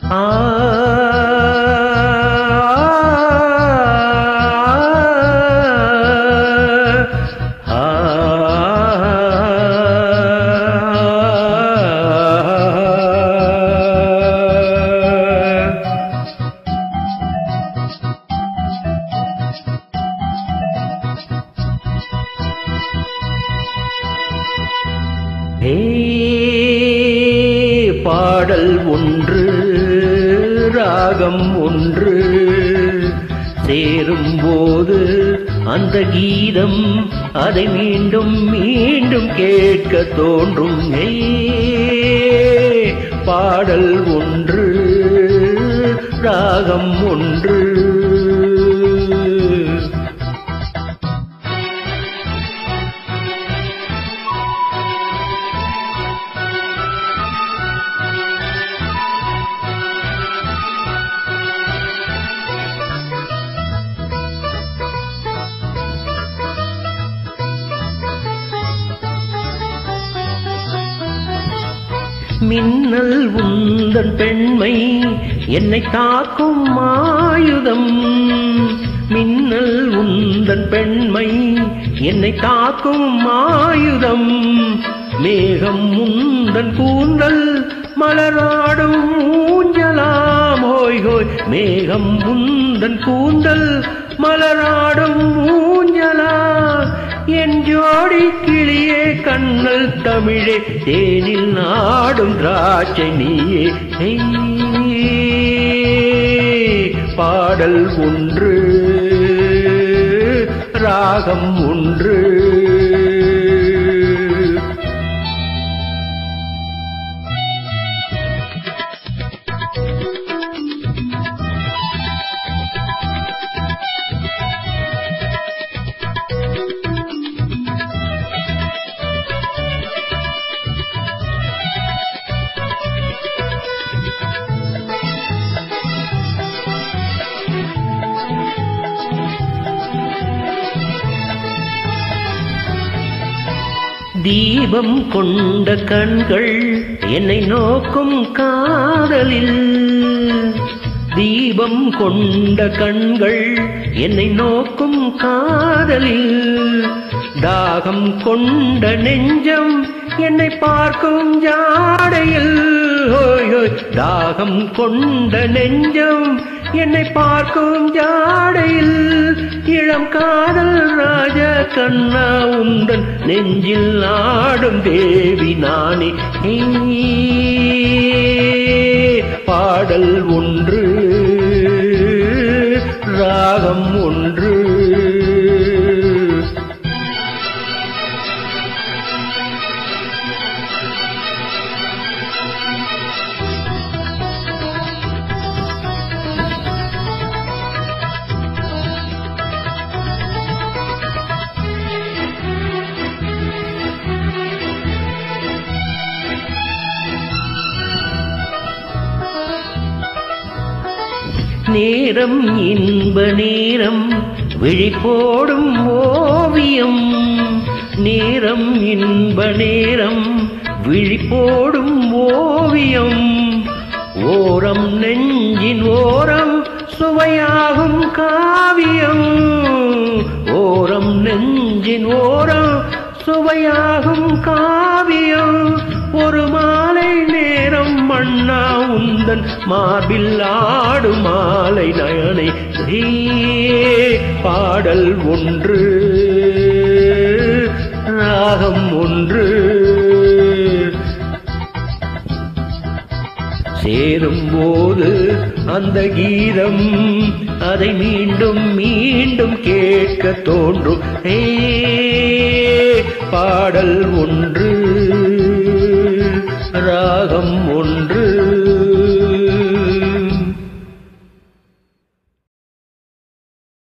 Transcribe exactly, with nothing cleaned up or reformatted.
ஆ பாடல் ஒன்று ராகம் ஒன்று சேரும்போது அந்த கீதம் அதை மீண்டும் மீண்டும் கேட்க தோன்றும். பாடல் ஒன்று ராகம் ஒன்று மின்னல் உந்தன் பெண்மை என்னை தாக்கும் ஆயுதம். மின்னல் உந்தன் பெண்மை என்னை தாக்கும் ஆயுதம். மேகம் உந்தன் கூந்தல் மலராடும் ஊஞ்சலாம். ஹோய் ஹோய் மேகம் உந்தன் கூந்தல் மலராடும் ஊஞ்சலா. என் ஜோடி கிளியே கண்ணல் தமிழே தேனில் நாடும் திராட்சை நீயே. பாடல் ஒன்று ராகம் ஒன்று தீபம் கொண்ட கண்கள் என்னை நோக்கும் காதலில். தீபம் கொண்ட கண்கள் என்னை நோக்கும் காதலில். தாகம் கொண்ட நெஞ்சம் என்னை பார்க்கும் ஜாடையில். தாகம் கொண்ட நெஞ்சம் என்னை பார்க்கும் ஜாடையில். இளம் காதல் ராஜ கண்ணா உந்தன் நெஞ்சில் ஆடும் தேவி நானே. பாடல் ஒன்று ராகம் ஒன்று நேரம் இன்ப நேரம் விழிப்போடும் ஓவியம். நேரம் இன்ப நேரம் விழிப்போடும் ஓவியம். ஓரம் நெஞ்சின் ஓரம் சுவையாகும் காவியம். ஓரம் நெஞ்சின் ஓரம் சுவையாகும் காவியம். ஒரு மாலை நேரம் மண்ணா உந்தன் மார்பில் ஆடும் மாலை நயனை. பாடல் ஒன்று ராகம் ஒன்று சேரும்போது அந்த கீதம் அதை மீண்டும் மீண்டும் கேட்க தோன்றும். பாடல் ஒன்று ராகம்